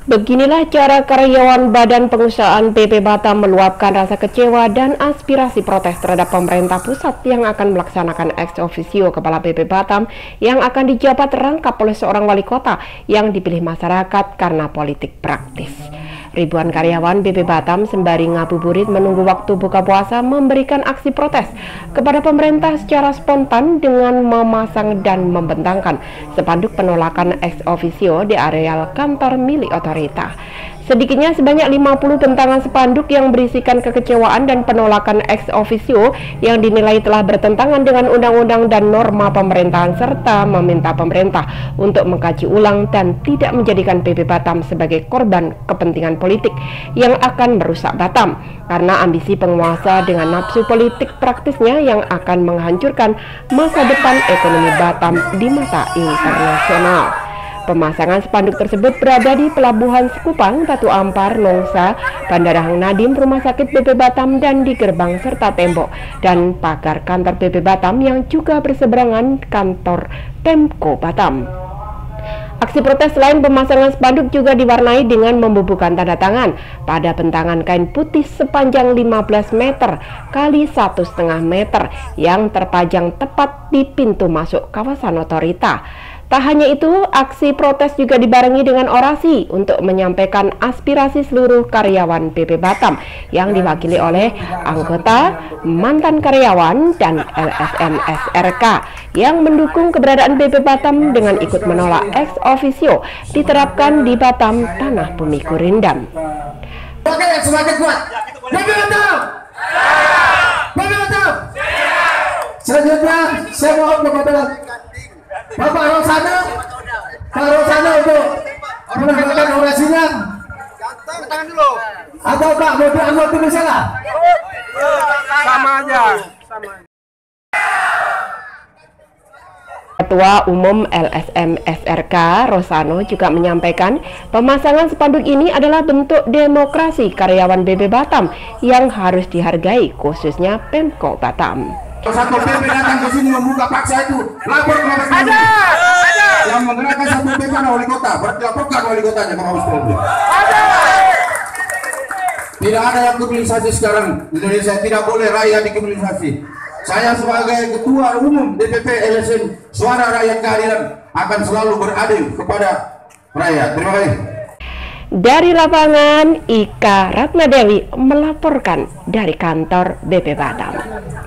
Beginilah cara karyawan Badan Pengusahaan BP Batam meluapkan rasa kecewa dan aspirasi protes terhadap pemerintah pusat yang akan melaksanakan ex officio Kepala BP Batam yang akan dijabat rangkap oleh seorang wali kota yang dipilih masyarakat karena politik praktis. Ribuan karyawan BP Batam sembari ngabuburit menunggu waktu buka puasa memberikan aksi protes kepada pemerintah secara spontan dengan memasang dan membentangkan spanduk penolakan ex officio di areal kantor milik otorita. Sedikitnya sebanyak 50 bentangan spanduk yang berisikan kekecewaan dan penolakan ex officio yang dinilai telah bertentangan dengan undang-undang dan norma pemerintahan serta meminta pemerintah untuk mengkaji ulang dan tidak menjadikan BP Batam sebagai korban kepentingan politik yang akan merusak Batam karena ambisi penguasa dengan nafsu politik praktisnya yang akan menghancurkan masa depan ekonomi Batam di mata internasional. Pemasangan spanduk tersebut berada di Pelabuhan Sekupang, Batu Ampar, Nongsa, Bandara Hang Nadiem, Rumah Sakit BP Batam, dan di gerbang serta tembok dan pagar kantor BP Batam yang juga berseberangan kantor Pemko Batam. Aksi protes selain pemasangan spanduk juga diwarnai dengan membubuhkan tanda tangan pada bentangan kain putih sepanjang 15 meter kali 1,5 meter yang terpajang tepat di pintu masuk kawasan otorita. Tak hanya itu, aksi protes juga dibarengi dengan orasi untuk menyampaikan aspirasi seluruh karyawan BP Batam yang diwakili oleh anggota, mantan karyawan, dan LSM SRK yang mendukung keberadaan BP Batam dengan ikut menolak ex officio diterapkan di Batam, tanah bumi Gurindam. Oke, semakin kuat. BP Batam! BP Batam! Selanjutnya, saya mohon kepada Bapak Rosano, Pak Rosano untuk menambahkan orasinya. Tangan dulu. Atau Pak mau diambil dulu salah? Sama aja. Sama. Ketua Umum LSM SRK Rosano juga menyampaikan pemasangan spanduk ini adalah bentuk demokrasi karyawan BP Batam yang harus dihargai, khususnya Pemko Batam. Satu PP datang ke sini membuka paksa itu, lapor ke Mabes Polri. Yang menggerakkan satu PP adalah wali kota, berarti laporkan wali kotanya ke Mabes Polri. Tidak ada yang kriminalisasi sekarang di Indonesia, tidak boleh rakyat dikriminalisasi. Saya sebagai Ketua Umum DPP LSM Suara Rakyat Keadilan akan selalu beradil kepada rakyat. Terima kasih. Dari lapangan, Ika Ratnadewi melaporkan dari kantor BP Batam.